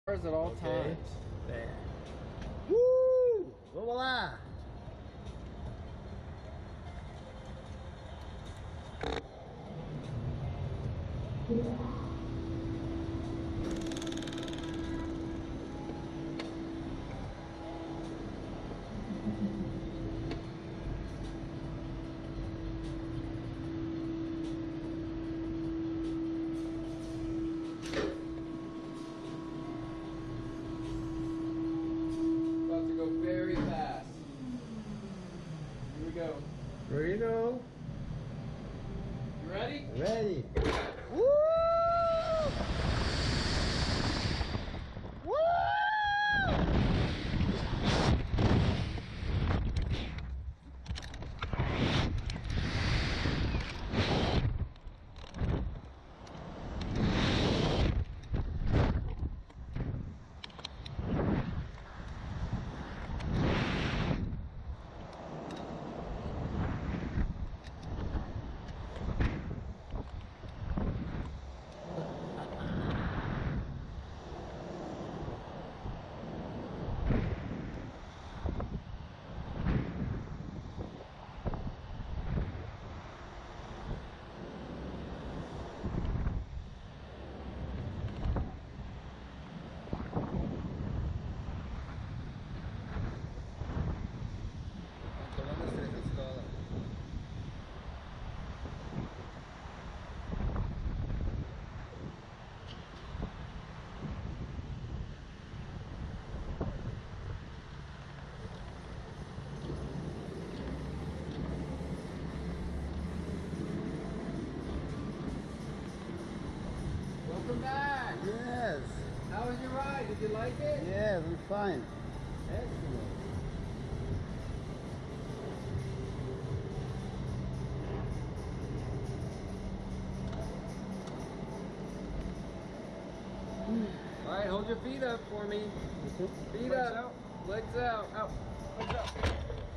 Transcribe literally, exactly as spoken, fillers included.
At all Okay. times. There. Woo! Voila! About to go very fast. Here we go. Here you go. You ready? Ready. Woo! Woo! Welcome back. Yes. How was your ride? Did you like it? Yes, I'm fine. Excellent. All right, hold your feet up for me. Feet Legs up. out. Legs out. Out. Legs out.